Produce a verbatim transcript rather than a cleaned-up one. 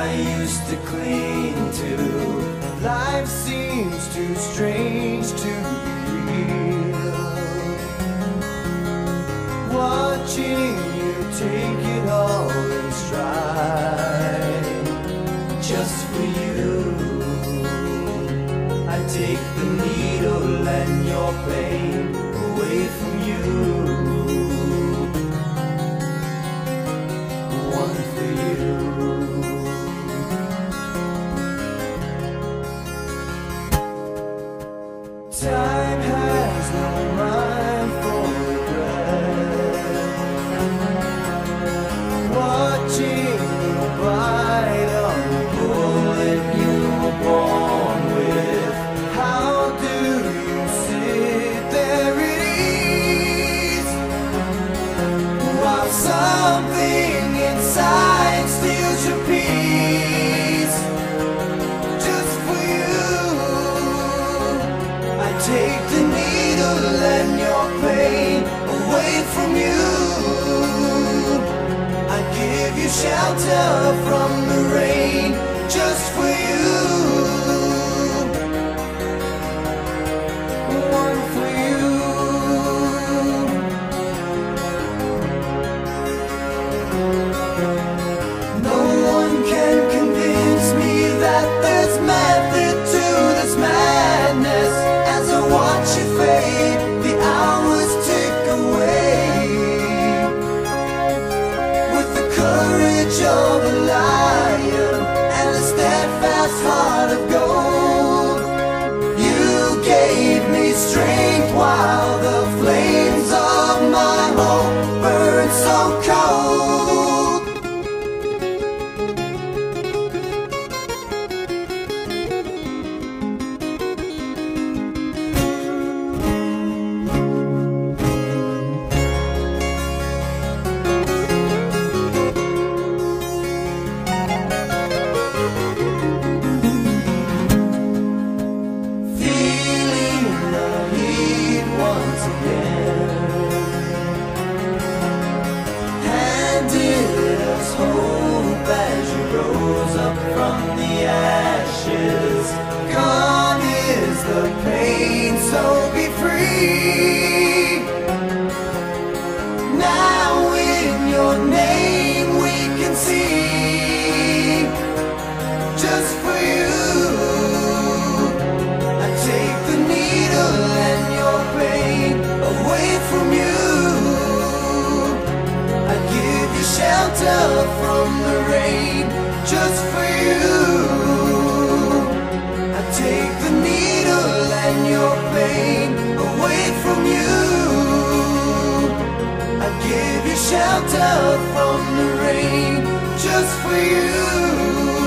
I used to cling to. Life seems too strange to be real. Watching you take it all in stride, just for you. I take the needle and your pain away from you. One for you. Time has no mind for regret. Watching you bite on the bullet you were born with. How do you sit there at ease, while something inside steals your peace? Just for you, I take the needle and your pain away from you. I give you shelter from the rain, just for you. One for you. No one can convince me that there's method to this madness. As I watch you fade, the hours tick away. With the courage of a lion and a steadfast heart of gold, you gave me strength while the flames of my hope burned so cold. Feeling the heat once again, handed us hope as you rose up from the ashes. Gone is the pain, so be free. Now in your name we can see, just for you. I take the needle and your pain away from you. I give you shelter from the rain, just for you. I take the needle and your pain away from you. I give you shelter from the rain, just for you.